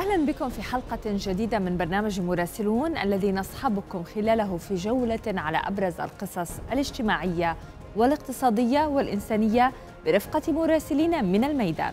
أهلا بكم في حلقة جديدة من برنامج مراسلون الذي نصحبكم خلاله في جولة على أبرز القصص الاجتماعية والاقتصادية والإنسانية برفقة مراسلين من الميدان.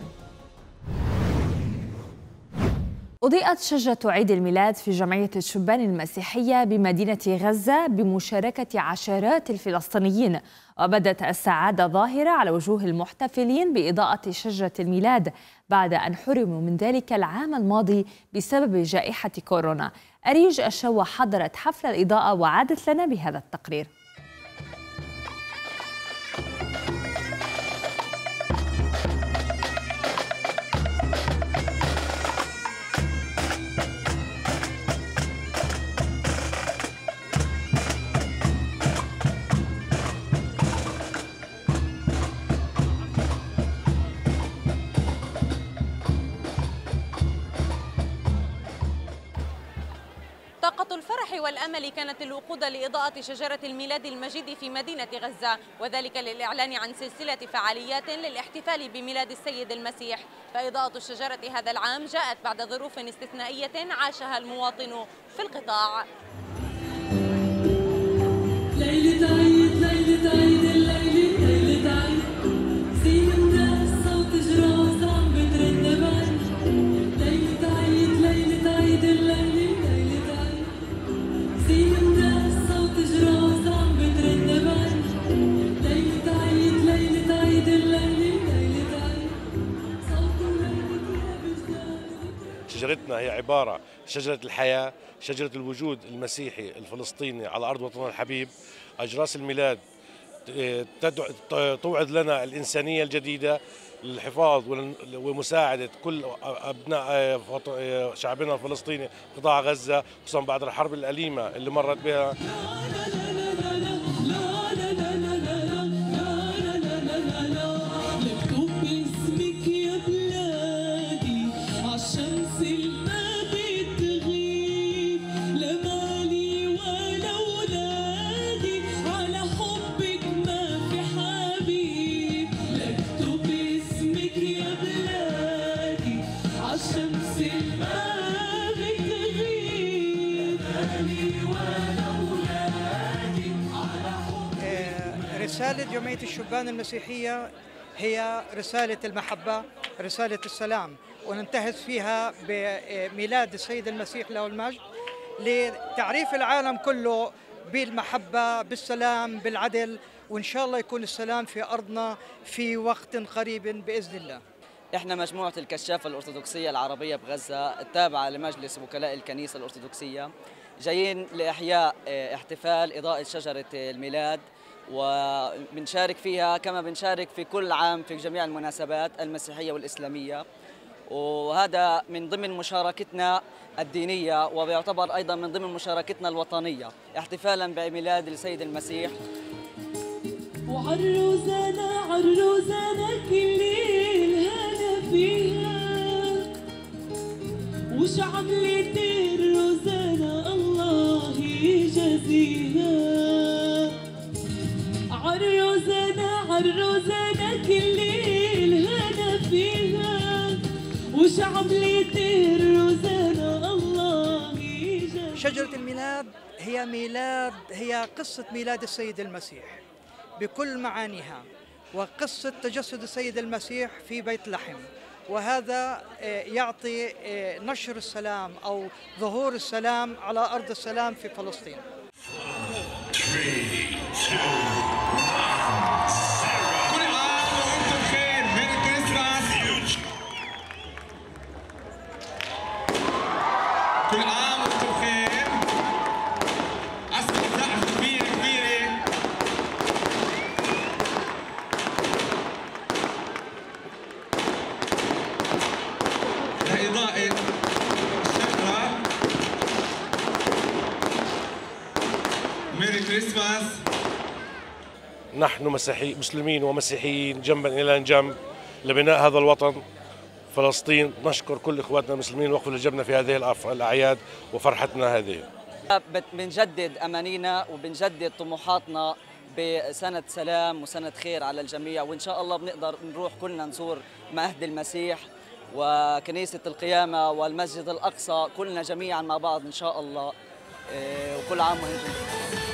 أضيئت شجرة عيد الميلاد في جمعية الشبان المسيحية بمدينة غزة بمشاركة عشرات الفلسطينيين، وبدت السعادة ظاهرة على وجوه المحتفلين بإضاءة شجرة الميلاد بعد أن حرموا من ذلك العام الماضي بسبب جائحة كورونا. أريج الشوا حضرت حفل الإضاءة وعادت لنا بهذا التقرير. طاقة الفرح والأمل كانت الوقود لإضاءة شجرة الميلاد المجيد في مدينة غزة، وذلك للإعلان عن سلسلة فعاليات للاحتفال بميلاد السيد المسيح. فإضاءة الشجرة هذا العام جاءت بعد ظروف استثنائية عاشها المواطن في القطاع. ليلة عيد ليلة عيد الليلة ليلة عيد، زين الناس صوت جراس عم بترن بعيد. ليلة عيد ليلة عيد الليلة ليلة عيد، زين الناس صوت جراس عم بترن بعيد. ليلة عيد ليلة عيد الليلة ليلة عيد، صوت الليلة يا بجداد. شجرتنا هي عبارة شجرة الحياة، شجرة الوجود المسيحي الفلسطيني على أرض وطننا الحبيب. أجراس الميلاد توعد لنا الإنسانية الجديدة للحفاظ ومساعدة كل أبناء شعبنا الفلسطيني قطاع غزة، خصوصا بعد الحرب الأليمة اللي مرت بها. رسالة جمعية الشبان المسيحية هي رسالة المحبة، رسالة السلام، وننتهز فيها بميلاد السيد المسيح له المجد لتعريف العالم كله بالمحبة، بالسلام، بالعدل، وإن شاء الله يكون السلام في أرضنا في وقت قريب بإذن الله. احنا مجموعة الكشافة الأرثوذكسية العربية بغزة التابعة لمجلس وكلاء الكنيسة الأرثوذكسية، جايين لإحياء احتفال إضاءة شجرة الميلاد، وبنشارك فيها كما بنشارك في كل عام في جميع المناسبات المسيحية والإسلامية، وهذا من ضمن مشاركتنا الدينية وبيعتبر أيضا من ضمن مشاركتنا الوطنية احتفالا بميلاد السيد المسيح. وعروزنا عروزنا كل الهنا فيها، وش عملت الروزانا الله يجازيها. عروزنا عروزنا كل الهنا فيها، وش عملت الروزانا الله يجازيها. شجرة الميلاد هي قصة ميلاد السيد المسيح بكل معانيها، وقصة تجسد السيد المسيح في بيت لحم، وهذا يعطي نشر السلام أو ظهور السلام على أرض السلام في فلسطين. 3، 2، 1. كل عام وانتم بخير، ميري كريسماس. كل عام وانتم بخير. اسمع سقف كبيرة كبيرة. لإضاءة الشجرة. ميري كريسماس. نحن مسلمين ومسيحيين جنبا إلى جنب لبناء هذا الوطن فلسطين. نشكر كل إخواتنا المسلمين وقفوا لجنبنا في هذه الأعياد وفرحتنا هذه. بنجدد أمانينا وبنجدد طموحاتنا بسنة سلام وسنة خير على الجميع، وإن شاء الله بنقدر نروح كلنا نزور مهد المسيح وكنيسة القيامة والمسجد الأقصى، كلنا جميعا مع بعض إن شاء الله. وكل عام وأنتم بخير.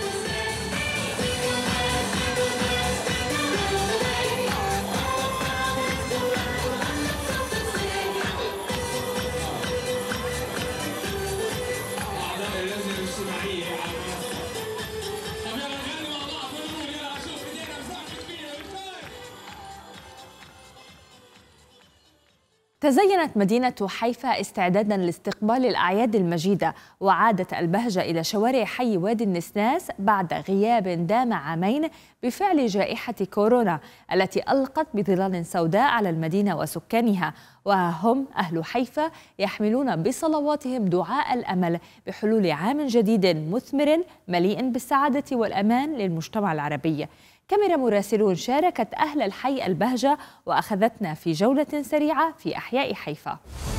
تزينت مدينة حيفا استعدادا لاستقبال الأعياد المجيدة، وعادت البهجة إلى شوارع حي وادي النسناس بعد غياب دام عامين بفعل جائحة كورونا التي ألقت بظلال سوداء على المدينة وسكانها. وهم أهل حيفا يحملون بصلواتهم دعاء الأمل بحلول عام جديد مثمر مليء بالسعادة والأمان للمجتمع العربي. كاميرا مراسلون شاركت أهل الحي البهجة وأخذتنا في جولة سريعة في أحياء حيفا.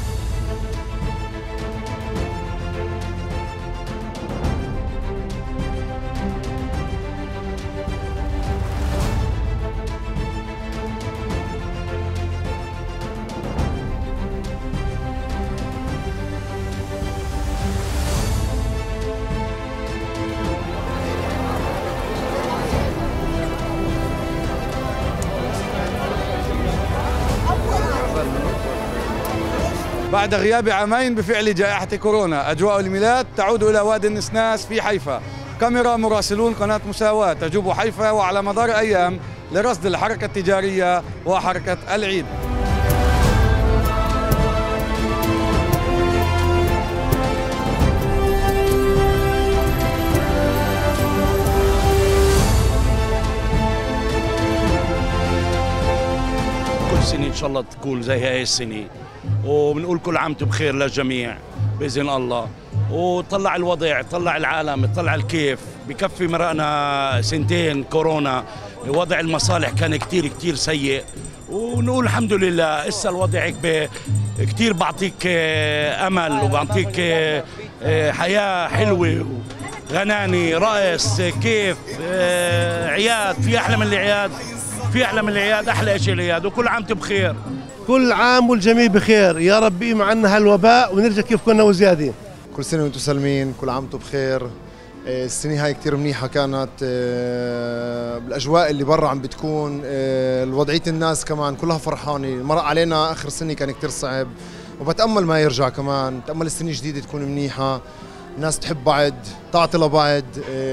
بعد غياب عامين بفعل جائحة كورونا، أجواء الميلاد تعود إلى وادي النسناس في حيفا. كاميرا مراسلون قناة مساواة تجوب حيفا وعلى مدار أيام لرصد الحركة التجارية وحركة العيد. كل سنة إن شاء الله تكون زي هاي السنة، وبنقول كل عام وانتم بخير للجميع بإذن الله. وطلع الوضع، طلع العالم، طلع الكيف، بكفي مرقنا سنتين كورونا، وضع المصالح كان كتير سيء، ونقول الحمد لله إسا الوضع هيك كتير بعطيك أمل وبعطيك حياة حلوة، غناني، رقص، كيف، عياد، في أحلى من العياد، في أحلى من العياد، أحلى شيء العياد، وكل عام وانتم بخير. كل عام والجميع بخير، يا رب يقيم عنا هالوباء ونرجع كيف كنا وزيادة. كل سنة وانتم سالمين، كل عام وانتم بخير. السنة هاي كتير منيحة كانت، بالأجواء اللي برا عم بتكون، الوضعية الناس كمان كلها فرحانة. مرق علينا آخر سنة كان كتير صعب، وبتأمل ما يرجع كمان، بتأمل السنة الجديدة تكون منيحة، الناس تحب بعض، تعطي لبعض،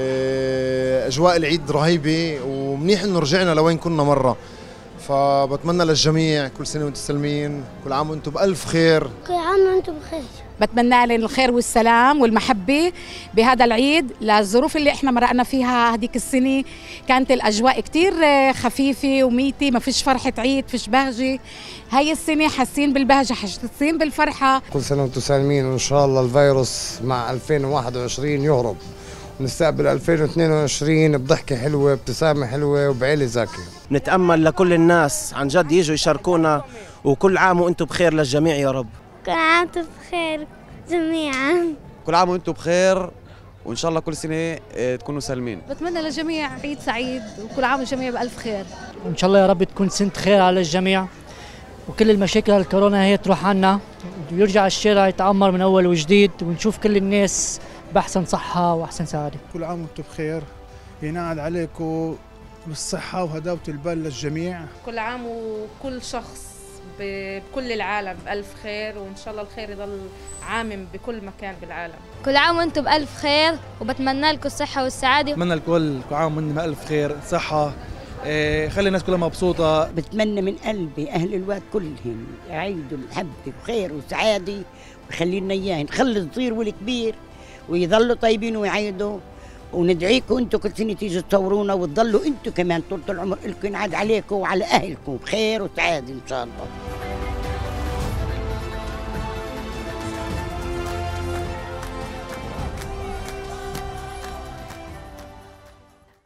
أجواء العيد رهيبة، ومنيح إنه رجعنا لوين كنا مرة. فبتمنى للجميع كل سنة وانتم سالمين، كل عام وانتم بألف خير. كل عام وانتم بخير. بتمنى لنا الخير والسلام والمحبة بهذا العيد. للظروف اللي احنا مرقنا فيها هذيك السنة كانت الأجواء كتير خفيفة وميتة، ما فيش فرحة عيد، فيش بهجة. هاي السنة حاسين بالبهجة، حاسين بالفرحة. كل سنة وانتم سالمين، وإن شاء الله الفيروس مع 2021 يهرب، ونستقبل 2022 بضحكة حلوة، بابتسامة حلوة، وبعيلة زاكية. نتأمل لكل الناس عن جد يجوا يشاركونا، وكل عام وانتم بخير للجميع يا رب. كل عام وانتم بخير جميعا. كل عام وانتم بخير، وإن شاء الله كل سنة تكونوا سالمين. بتمنى للجميع عيد سعيد، وكل عام والجميع بألف خير. وإن شاء الله يا رب تكون سنة خير على الجميع، وكل المشاكل الكورونا هي تروح عنا، ويرجع الشارع يتعمر من أول وجديد، ونشوف كل الناس بأحسن صحة وأحسن سعادة. كل عام وانتم بخير، ينعاد عليكم بالصحة وهداوة البال للجميع. كل عام وكل شخص بكل العالم بألف خير، وإن شاء الله الخير يضل عامم بكل مكان بالعالم. كل عام وانتم بألف خير، وبتمنى لكم الصحة والسعادة. بتمنى الكل كل عام وانتم بألف خير، صحة، خلي الناس كلها مبسوطة. بتمنى من قلبي أهل الواد كلهم يعيدوا الحبة بخير وسعادة، ويخلي لنا إياه، نخلي الصغير والكبير ويظلوا طيبين ويعيدوا. وندعيكم انتم كل سنه تيجوا تصورونا، وتضلوا انتم كمان طول العمر لكم ينعاد عليكم وعلى اهلكم بخير وسعاده ان شاء الله.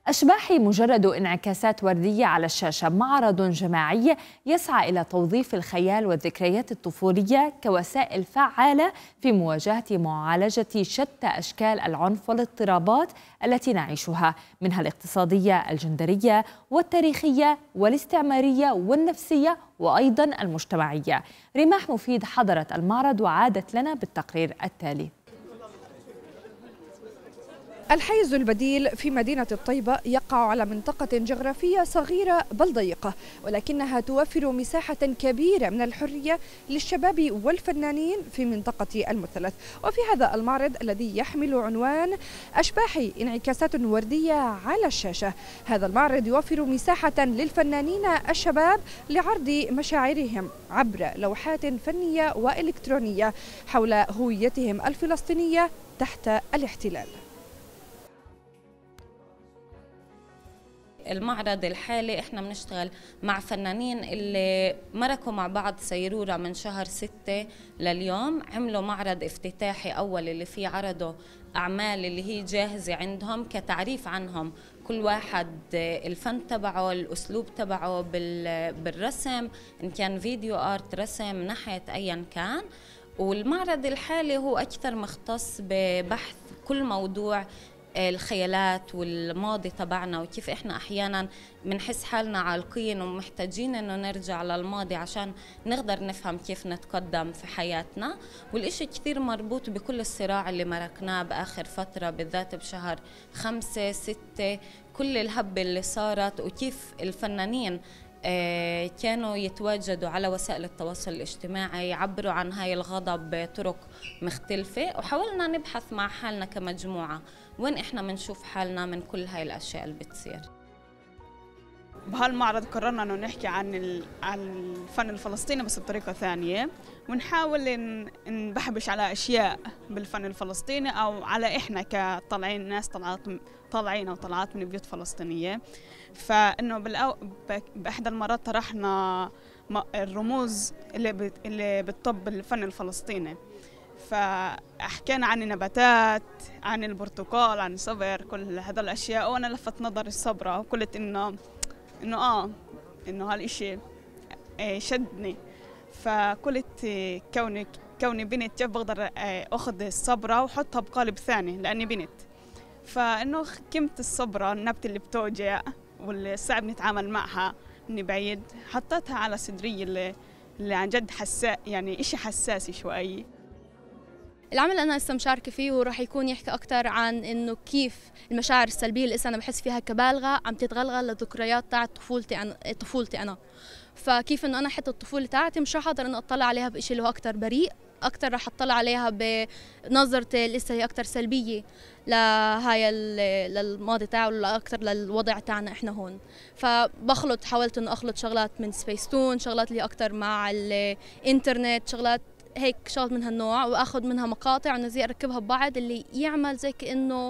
أشباحي مجرد انعكاسات وردية على الشاشة، معرض جماعي يسعى إلى توظيف الخيال والذكريات الطفولية كوسائل فعالة في مواجهة معالجة شتى أشكال العنف والاضطرابات التي نعيشها، منها الاقتصادية، الجندرية والتاريخية والاستعمارية والنفسية وأيضا المجتمعية. رماح مفيد حضرت المعرض وعادت لنا بالتقرير التالي. الحيز البديل في مدينة الطيبة يقع على منطقة جغرافية صغيرة بل ضيقة، ولكنها توفر مساحة كبيرة من الحرية للشباب والفنانين في منطقة المثلث. وفي هذا المعرض الذي يحمل عنوان أشباحي انعكاسات وردية على الشاشة، هذا المعرض يوفر مساحة للفنانين الشباب لعرض مشاعرهم عبر لوحات فنية وإلكترونية حول هويتهم الفلسطينية تحت الاحتلال. المعرض الحالي احنا بنشتغل مع فنانين اللي مركوا مع بعض سيرورة من شهر 6 لليوم، عملوا معرض افتتاحي أول اللي فيه عرضوا أعمال اللي هي جاهزة عندهم كتعريف عنهم، كل واحد الفن تبعه، الأسلوب تبعه بالرسم، إن كان فيديو آرت، رسم، نحت، أيا كان. والمعرض الحالي هو أكثر مختص ببحث كل موضوع الخيالات والماضي تبعنا، وكيف احنا احيانا بنحس حالنا عالقين ومحتاجين انه نرجع للماضي عشان نقدر نفهم كيف نتقدم في حياتنا. والاشي كثير مربوط بكل الصراع اللي مركناه باخر فترة، بالذات بشهر 5 6، كل الهبة اللي صارت وكيف الفنانين كانوا يتواجدوا على وسائل التواصل الاجتماعي يعبروا عن هاي الغضب بطرق مختلفة. وحاولنا نبحث مع حالنا كمجموعة وين احنا بنشوف حالنا من كل هاي الاشياء اللي بتصير. بهالمعرض قررنا انه نحكي عن الفن الفلسطيني بس بطريقة ثانية، ونحاول نبحبش على اشياء بالفن الفلسطيني او على احنا كطالعين ناس طالعين او طلعات من بيوت فلسطينية. فانه باحدى المرات طرحنا الرموز اللي بتطب الفن الفلسطيني، فحكينا عن النباتات، عن البرتقال، عن الصبر، كل هذول الاشياء. وانا لفت نظري الصبره وقلت انه هالشيء شدني، فقلت كوني بنت كيف بقدر اخذ الصبره واحطها بقالب ثاني لاني بنت. فانه حكمت الصبره، النبته اللي بتوجع واللي صعب نتعامل معها من بعيد، حطيتها على صدري اللي عن جد يعني إشي حساسي شوي. العمل اللي أنا لسه مشاركة فيه وراح يكون يحكي أكتر عن إنه كيف المشاعر السلبية اللي أنا بحس فيها كبالغة عم تتغلغل لذكريات تاعت طفولتي أنا. فكيف إنه أنا حتى الطفولة تاعتي مش راح أقدر إنه أطلع عليها بإشي اللي هو أكتر بريء، أكتر راح أطلع عليها بنظرتي لسه هي أكتر سلبية لهاي للماضي تاعه ولا أكتر للوضع تاعنا إحنا هون. حاولت إنه أخلط شغلات من سبيستون، شغلات اللي أكتر مع الإنترنت، شغلات من هالنوع، وأخذ منها مقاطع ونزي أركبها ببعض اللي يعمل زي كأنه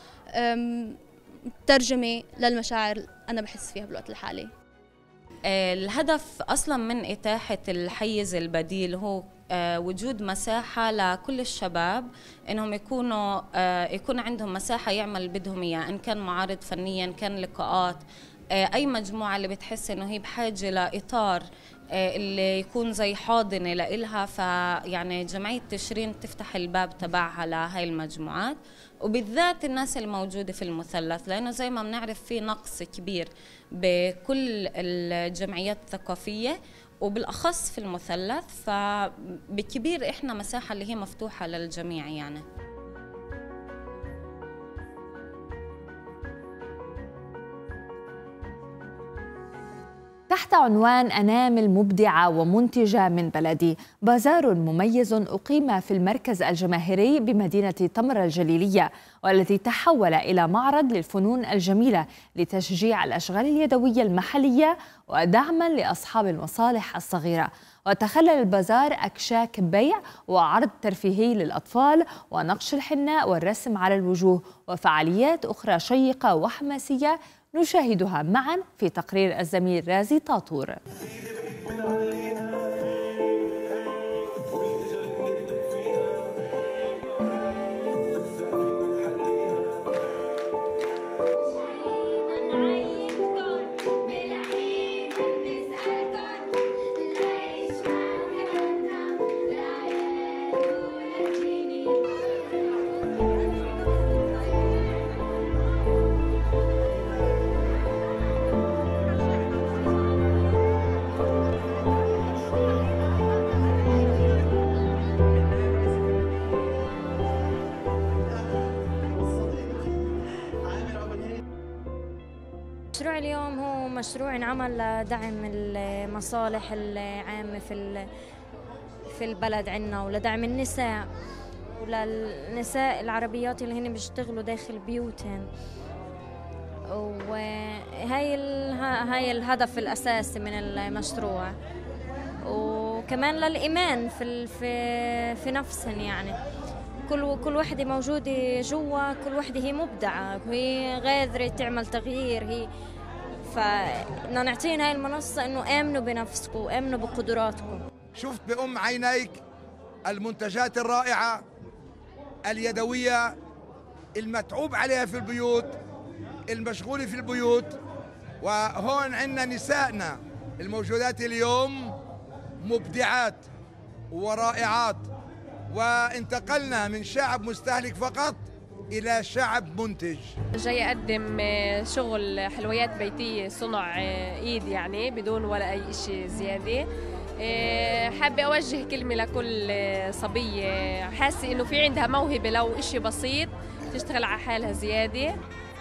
ترجمة للمشاعر أنا بحس فيها بالوقت الحالي. الهدف أصلا من إتاحة الحيز البديل هو وجود مساحة لكل الشباب إنهم يكون عندهم مساحة يعمل بدهم إياه، إن كان معارض فنيا، إن كان لقاءات، أي مجموعة اللي بتحس إنه هي بحاجة لإطار اللي يكون زي حاضنة لإلها. فيعني جمعية تشرين تفتح الباب تبعها لهاي المجموعات، وبالذات الناس الموجودة في المثلث، لأنه زي ما بنعرف في نقص كبير بكل الجمعيات الثقافية وبالأخص في المثلث، فبكبير إحنا مساحة اللي هي مفتوحة للجميع يعني. تحت عنوان أنامل مبدعة ومنتجة من بلدي، بازار مميز أقيم في المركز الجماهيري بمدينة تمر الجليلية، والذي تحول إلى معرض للفنون الجميلة لتشجيع الأشغال اليدوية المحلية ودعما لأصحاب المصالح الصغيرة. وتخلل البازار أكشاك بيع وعرض ترفيهي للأطفال ونقش الحناء والرسم على الوجوه وفعاليات أخرى شيقة وحماسية نشاهدها معا في تقرير الزميل رازي طاطور. مشروع اليوم هو مشروع انعمل لدعم المصالح العامة في البلد عنا، ولدعم النساء وللنساء العربيات اللي هن بيشتغلوا داخل بيوتهم. وهي الهدف الأساسي من المشروع، وكمان للإيمان في نفسهم. يعني كل وحدة موجودة جوا، كل وحدة هي مبدعة، هي غادرة تعمل تغيير. هي فبدنا نعطيهم هاي المنصة إنه آمنوا بنفسكم وآمنوا بقدراتكم. شفت بأم عينيك المنتجات الرائعة اليدوية المتعوب عليها في البيوت، المشغولة في البيوت. وهون عندنا نسائنا الموجودات اليوم مبدعات ورائعات، وانتقلنا من شعب مستهلك فقط إلى شعب منتج. جاي أقدم شغل حلويات بيتية صنع إيد، يعني بدون ولا أي شيء زيادة. حابة أوجه كلمة لكل صبية حاسة إنه في عندها موهبة لو إشي بسيط تشتغل على حالها زيادة.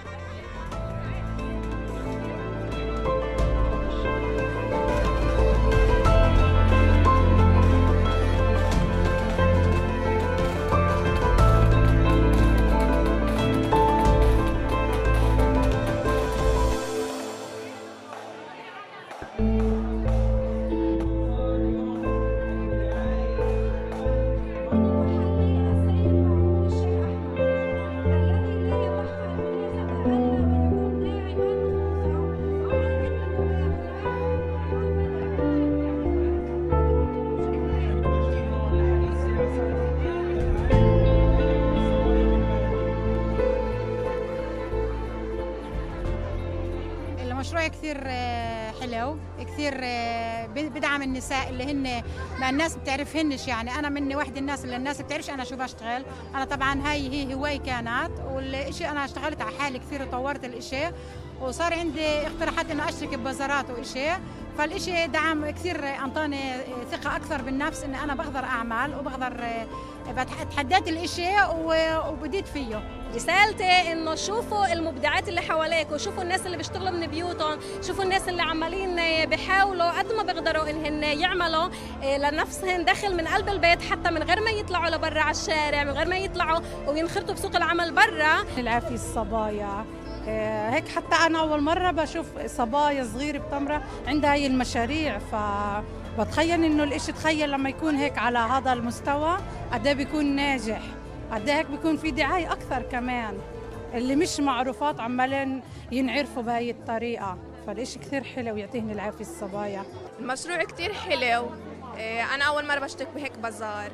المشروع كثير حلو، كثير بدعم النساء اللي هن ما الناس بتعرفهنش. يعني انا مني وحده الناس اللي الناس بتعرفش انا شو بشتغل. انا طبعا هاي هي هواي كانت، والشيء انا اشتغلت على حالي كثير وطورت الاشي، وصار عندي اقتراحات انه اشترك ببازارات واشي. فالاشي دعم كثير، انطاني ثقه اكثر بالنفس اني انا بقدر اعمل وبقدر تحديت الاشي وبديت فيه. رسالتي انه شوفوا المبدعات اللي حواليك، وشوفوا الناس اللي بيشتغلوا من بيوتهم، شوفوا الناس اللي عمالين بيحاولوا قد ما بيقدروا انهن يعملوا لنفسهم دخل من قلب البيت، حتى من غير ما يطلعوا لبرا على الشارع، من غير ما يطلعوا وينخرطوا بسوق العمل برا. العافية الصبايا هيك، حتى انا اول مره بشوف صبايا صغيره بتمره عندها هاي المشاريع، فبتخيل انه الاشي، تخيل لما يكون هيك على هذا المستوى قد ايه بيكون ناجح، قد ايه هيك بيكون في دعايه اكثر كمان، اللي مش معروفات عمالين ينعرفوا بهاي الطريقه. فالاشي كثير حلو، يعطيهن العافيه الصبايا. المشروع كثير حلو، انا اول مره بشترك بهيك بازار.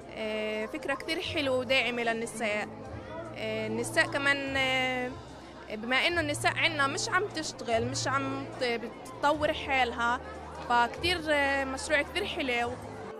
فكره كثير حلوه وداعمه للنساء. النساء كمان بما انه النساء عنا مش عم تشتغل، مش عم تطور حالها، فكتير مشروع كتير حلو.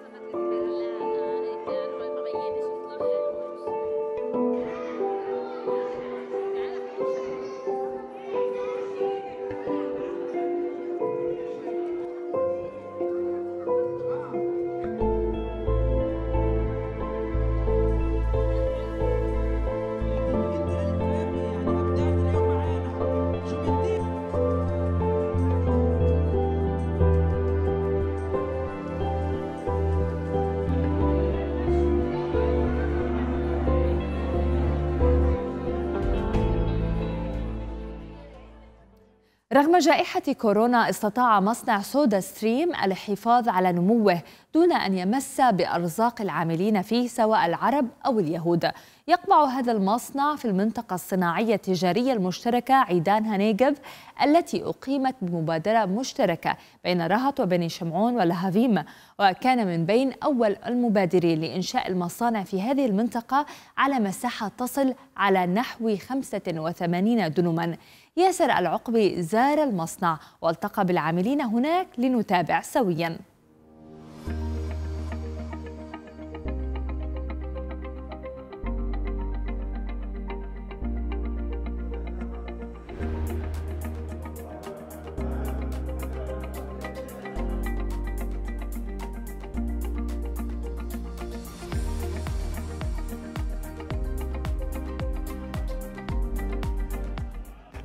رغم جائحة كورونا استطاع مصنع سودا ستريم الحفاظ على نموه دون أن يمس بأرزاق العاملين فيه سواء العرب أو اليهود. يقع هذا المصنع في المنطقة الصناعية التجارية المشتركة عيدان هنيجف التي أقيمت بمبادرة مشتركة بين رهط وبني شمعون والهافيم، وكان من بين أول المبادرين لإنشاء المصانع في هذه المنطقة على مساحة تصل على نحو 85 دنما. ياسر العقبي زار المصنع والتقى بالعاملين هناك لنتابع سوياً.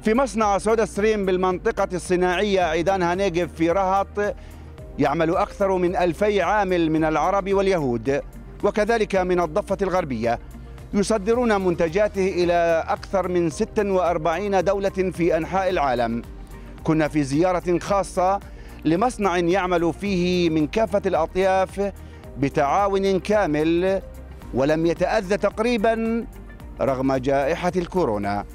في مصنع سودا ستريم بالمنطقة الصناعية عيدان هنيجف في رهط يعمل أكثر من 2000 عامل من العرب واليهود وكذلك من الضفة الغربية، يصدرون منتجاته إلى أكثر من 46 دولة في أنحاء العالم. كنا في زيارة خاصة لمصنع يعمل فيه من كافة الأطياف بتعاون كامل ولم يتأذى تقريبا رغم جائحة الكورونا.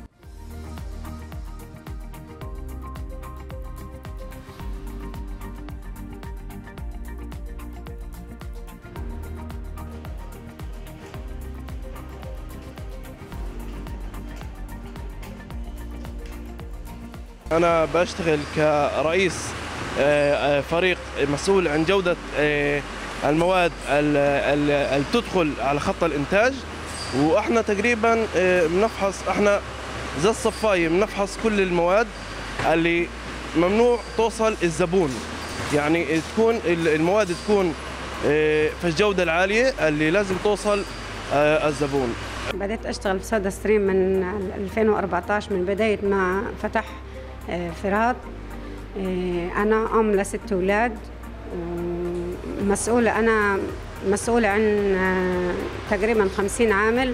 أنا بشتغل كرئيس فريق مسؤول عن جودة المواد اللي تدخل على خط الإنتاج، وإحنا تقريبا بنفحص، إحنا زي الصفاية بنفحص كل المواد اللي ممنوع توصل الزبون، يعني تكون المواد تكون في الجودة العالية اللي لازم توصل الزبون. بدأت أشتغل في سودا ستريم من 2014 من بداية ما فتح في رهط. أنا أم ل6 أولاد، أنا مسؤولة عن تقريبا 50 عامل.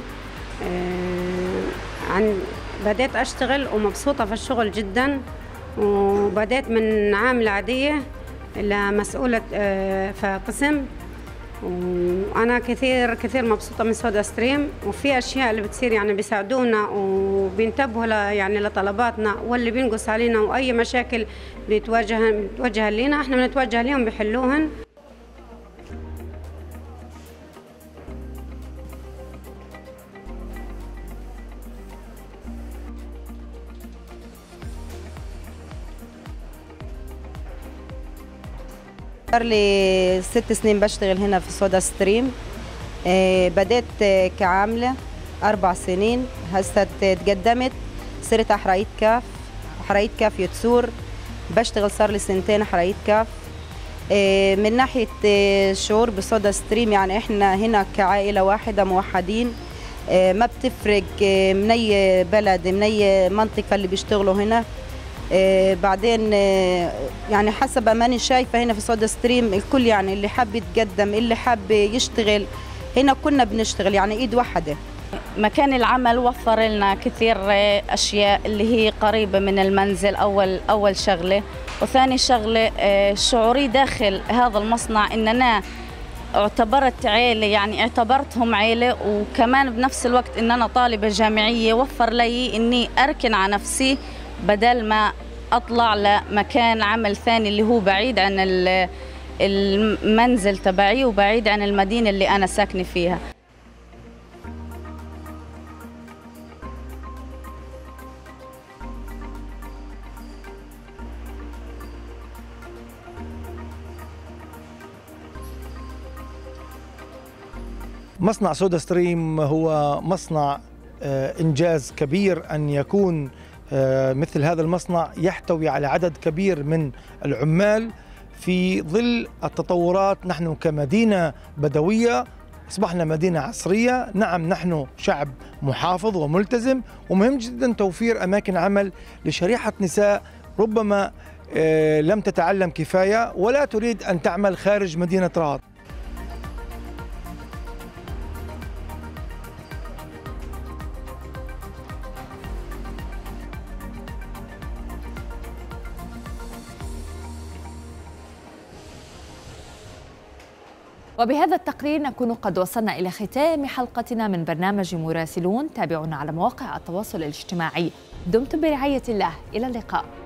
بدأت أشتغل ومبسوطة في الشغل جدا، وبدأت من عاملة عادية لمسؤولة في قسم، وأنا كثير مبسوطة من سودا ستريم، وفي أشياء اللي بتصير يعني بيساعدونا وبينتبهوا يعني لطلباتنا واللي بينقص علينا، وأي مشاكل بتوجه لنا احنا بنتوجه لهم بيحلوهن. صار لي 6 سنين بشتغل هنا في سودا ستريم. بدأت كعاملة 4 سنين، هسه تقدمت صرت حراية كاف يتسور. بشتغل صار لي 2 سنين حراية كاف. من ناحية الشعور بسودا ستريم، يعني احنا هنا كعائلة واحدة موحدين، ما بتفرق من أي بلد من أي منطقة اللي بيشتغلوا هنا. بعدين يعني حسب ما أنا شايفة هنا في سودا ستريم الكل، يعني اللي حاب يتقدم اللي حاب يشتغل هنا كنا بنشتغل يعني إيد واحدة. مكان العمل وفر لنا كثير أشياء اللي هي قريبة من المنزل، أول شغلة، وثاني شغلة شعوري داخل هذا المصنع إن أنا اعتبرت عيلة، يعني اعتبرتهم عيلة، وكمان بنفس الوقت إن أنا طالبة جامعية وفر لي إني أركن على نفسي بدل ما أطلع لمكان عمل ثاني اللي هو بعيد عن المنزل تبعي وبعيد عن المدينة اللي أنا ساكنة فيها. مصنع سودا ستريم هو مصنع إنجاز كبير أن يكون مثل هذا المصنع يحتوي على عدد كبير من العمال في ظل التطورات. نحن كمدينة بدوية أصبحنا مدينة عصرية. نعم، نحن شعب محافظ وملتزم، ومهم جدا توفير أماكن عمل لشريحة نساء ربما لم تتعلم كفاية ولا تريد أن تعمل خارج مدينة رهط. وبهذا التقرير نكون قد وصلنا إلى ختام حلقتنا من برنامج مراسلون. تابعونا على مواقع التواصل الاجتماعي. دمتم برعاية الله، إلى اللقاء.